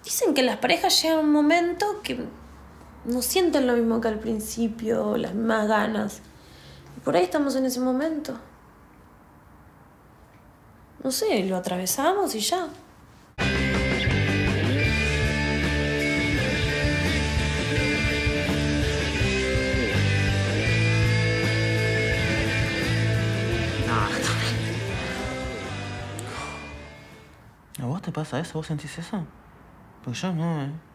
Dicen que las parejas llegan a un momento que no sienten lo mismo que al principio, las mismas ganas. Y por ahí estamos en ese momento. No sé, lo atravesamos y ya. ¿A vos te pasa eso? ¿Vos sentís eso? Pues yo no,